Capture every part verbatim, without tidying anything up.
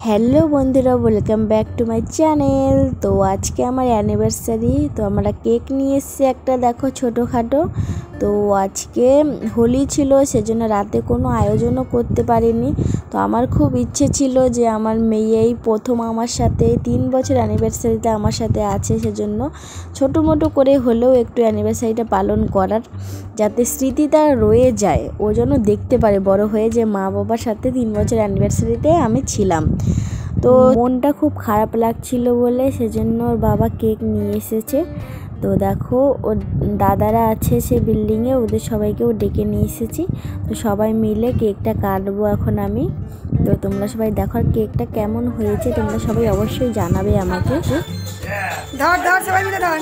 Hello বন্ধুরা, welcome back to my channel. তো আজকে আমার অ্যানিভার্সারি, তো আমরা কেক নিয়ে এসেছি একটা, দেখো ছোটোখাটো। তো আজকে হোলি ছিল, সেজন্য রাতে কোনো আয়োজনও করতে পারিনি। তো আমার খুব ইচ্ছে ছিল যে আমার মেয়েই প্রথম আমার সাথে তিন বছর অ্যানিভার্সারিতে আমার সাথে আছে, সেজন্য ছোটো মোটো করে হলেও একটু অ্যানিভার্সারিটা পালন করার, যাতে স্মৃতিটা রয়ে যায়, ও যেন দেখতে পারে বড় হয়ে যে মা বাবার সাথে তিন বছর অ্যানিভার্সারিতে আমি ছিলাম। তো মনটা খুব খারাপ লাগছিল বলে সেজন্য ওর বাবা কেক নিয়ে এসেছে। তো দেখো ওর দাদারা আছে সে বিল্ডিংয়ে, ওদের সবাইকেও ডেকে নিয়ে এসেছি। তো সবাই মিলে কেকটা কাটবো এখন আমি। তো তোমরা সবাই দেখো কেকটা কেমন হয়েছে, তোমরা সবাই অবশ্যই জানাবে আমাকে। ধর ধর সবাই মিলে ধর।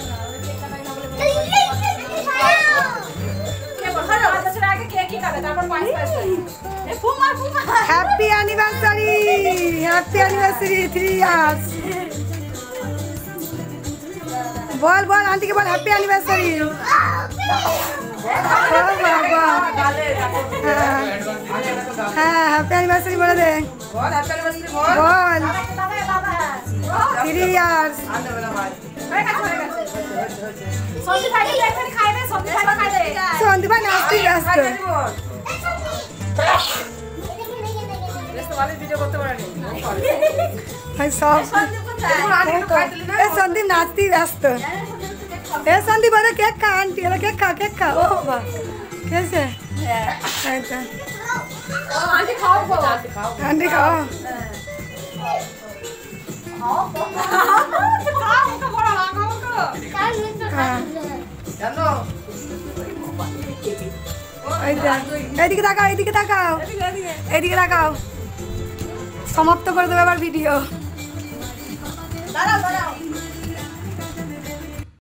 Happy anniversary, happy anniversary three years. বল বল আন্টিকে বল হ্যাপি অ্যানিভার্সারি। হ্যাঁ হ্যাপি অ্যানিভার্সারি বলে দে, বল থ্রি ইয়ার্স। সন্দীপ ভাই নাচতে ব্যস্ত, সন্দীপ নাচতে ব্যস্ত। এ সন্দীপ বলে কেক খা, আন্টি এলা কেক খা, কেক খা। ও বাবা কেসে আন্টি খাও, আন্টি খাও। এইদিকে তাকাও, এইদিকে তাকাও, এইদিকে তাকাও। সমাপ্ত করে দেবে আবার ভিডিও।